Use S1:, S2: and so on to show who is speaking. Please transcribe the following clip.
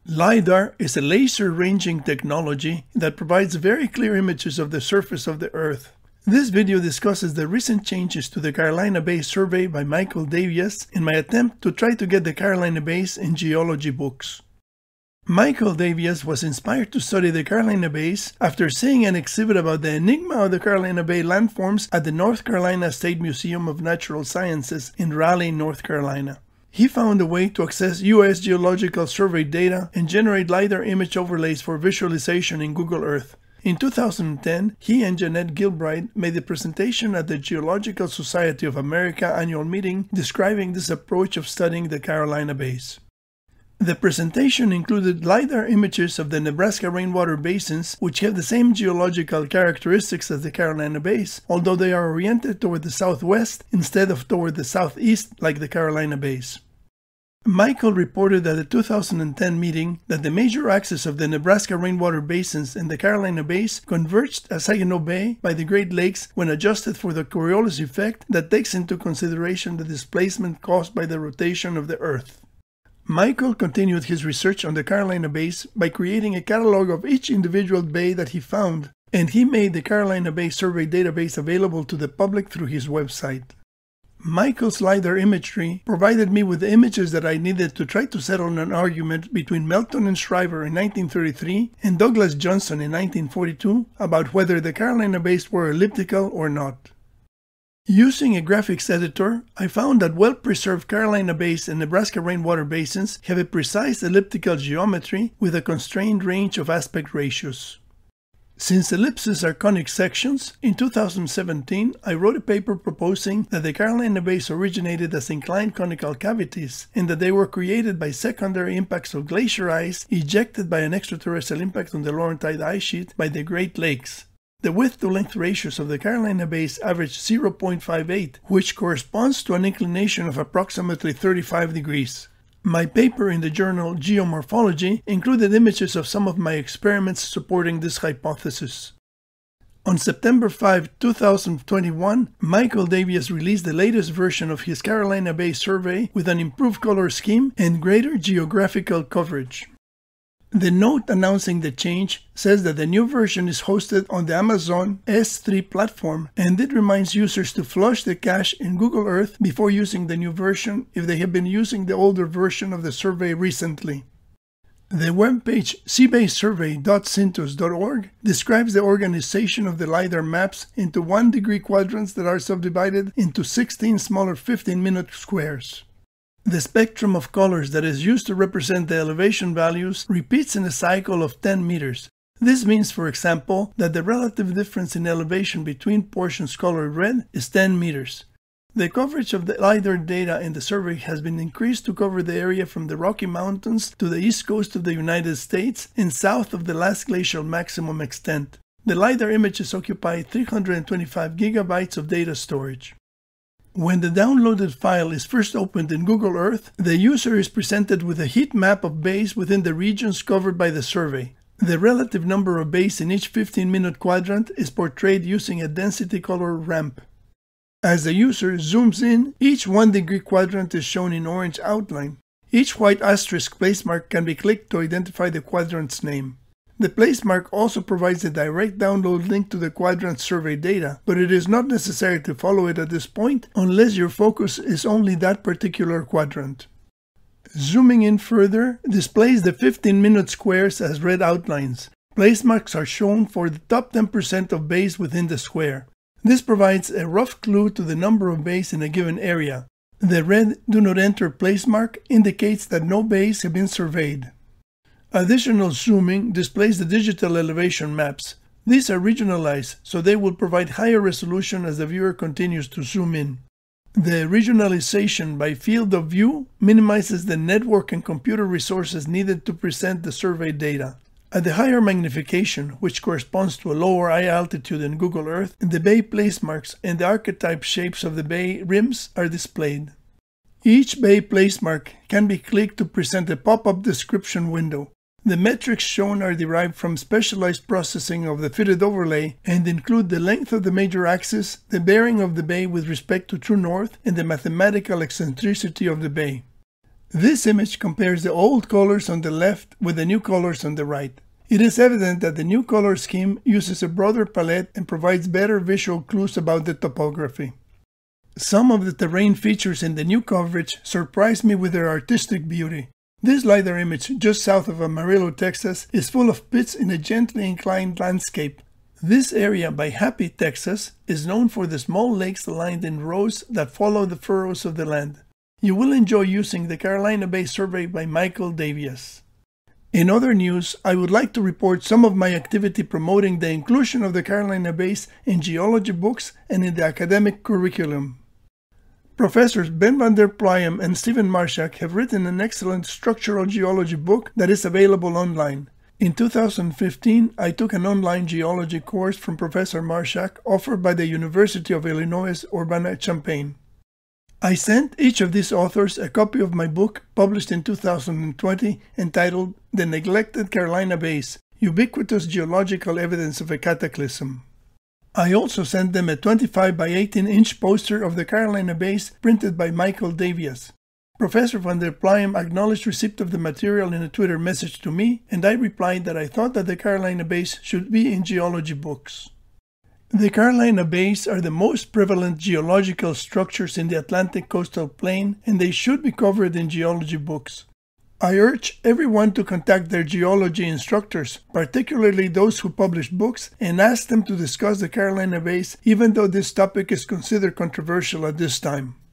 S1: LiDAR is a laser ranging technology that provides very clear images of the surface of the Earth. This video discusses the recent changes to the Carolina Bays survey by Michael Davias in my attempt to try to get the Carolina Bays in Geology Books. Michael Davias was inspired to study the Carolina Bays after seeing an exhibit about the enigma of the Carolina Bay landforms at the North Carolina State Museum of Natural Sciences in Raleigh, North Carolina. He found a way to access U.S. Geological Survey data and generate LiDAR image overlays for visualization in Google Earth. In 2010, he and Jeanette Gilbride made a presentation at the Geological Society of America annual meeting describing this approach of studying the Carolina Bays. The presentation included LiDAR images of the Nebraska rainwater basins, which have the same geological characteristics as the Carolina Bays, although they are oriented toward the southwest instead of toward the southeast like the Carolina Bays. Michael reported at the 2010 meeting that the major axis of the Nebraska rainwater basins and the Carolina Bays converged at Saginaw Bay by the Great Lakes when adjusted for the Coriolis effect that takes into consideration the displacement caused by the rotation of the Earth. Michael continued his research on the Carolina Bays by creating a catalog of each individual bay that he found, and he made the Carolina Bay Survey database available to the public through his website. Michael's LiDAR imagery provided me with the images that I needed to try to settle an argument between Melton and Shriver in 1933 and Douglas Johnson in 1942 about whether the Carolina Bays were elliptical or not. Using a graphics editor, I found that well-preserved Carolina Bays and Nebraska rainwater basins have a precise elliptical geometry with a constrained range of aspect ratios. Since ellipses are conic sections, in 2017 I wrote a paper proposing that the Carolina Bays originated as inclined conical cavities and that they were created by secondary impacts of glacier ice ejected by an extraterrestrial impact on the Laurentide ice sheet by the Great Lakes. The width-to-length ratios of the Carolina Bays average 0.58, which corresponds to an inclination of approximately 35 degrees. My paper in the journal Geomorphology included images of some of my experiments supporting this hypothesis. On September 5, 2021, Michael Davias released the latest version of his Carolina Bay survey with an improved color scheme and greater geographical coverage. The note announcing the change says that the new version is hosted on the Amazon S3 platform, and it reminds users to flush the cache in Google Earth before using the new version if they have been using the older version of the survey recently. The webpage seabaysurvey.cintus.org describes the organization of the LiDAR maps into 1-degree quadrants that are subdivided into 16 smaller 15-minute squares. The spectrum of colors that is used to represent the elevation values repeats in a cycle of 10 meters. This means, for example, that the relative difference in elevation between portions colored red is 10 meters. The coverage of the LiDAR data in the survey has been increased to cover the area from the Rocky Mountains to the east coast of the United States and south of the last glacial maximum extent. The LiDAR images occupy 325 gigabytes of data storage. When the downloaded file is first opened in Google Earth, the user is presented with a heat map of bays within the regions covered by the survey. The relative number of bays in each 15-minute quadrant is portrayed using a density color ramp. As the user zooms in, each 1-degree quadrant is shown in orange outline. Each white asterisk placemark can be clicked to identify the quadrant's name. The placemark also provides a direct download link to the quadrant survey data, but it is not necessary to follow it at this point unless your focus is only that particular quadrant. Zooming in further displays the 15-minute squares as red outlines. Placemarks are shown for the top 10% of bays within the square. This provides a rough clue to the number of bays in a given area. The red "Do Not Enter" placemark indicates that no bays have been surveyed. Additional zooming displays the digital elevation maps. These are regionalized, so they will provide higher resolution as the viewer continues to zoom in. The regionalization by field of view minimizes the network and computer resources needed to present the survey data. At the higher magnification, which corresponds to a lower eye altitude in Google Earth, the bay placemarks and the archetype shapes of the bay rims are displayed. Each bay placemark can be clicked to present a pop-up description window. The metrics shown are derived from specialized processing of the fitted overlay and include the length of the major axis, the bearing of the bay with respect to true north, and the mathematical eccentricity of the bay. This image compares the old colors on the left with the new colors on the right. It is evident that the new color scheme uses a broader palette and provides better visual clues about the topography. Some of the terrain features in the new coverage surprised me with their artistic beauty. This LiDAR image just south of Amarillo, Texas, is full of pits in a gently inclined landscape. This area by Happy, Texas, is known for the small lakes lined in rows that follow the furrows of the land. You will enjoy using the Carolina Bay survey by Michael Davias. In other news, I would like to report some of my activity promoting the inclusion of the Carolina Bays in geology books and in the academic curriculum. Professors Ben van der Ploegem and Steven Marshak have written an excellent structural geology book that is available online. In 2015, I took an online geology course from Professor Marshak offered by the University of Illinois Urbana-Champaign. I sent each of these authors a copy of my book published in 2020 entitled The Neglected Carolina Bays, Ubiquitous Geological Evidence of a Cataclysm. I also sent them a 25 by 18-inch poster of the Carolina Bays printed by Michael Davias. Professor van der Ploegem acknowledged receipt of the material in a Twitter message to me, and I replied that I thought that the Carolina Bays should be in geology books. The Carolina Bays are the most prevalent geological structures in the Atlantic coastal plain, and they should be covered in geology books. I urge everyone to contact their geology instructors, particularly those who publish books, and ask them to discuss the Carolina Bays, even though this topic is considered controversial at this time.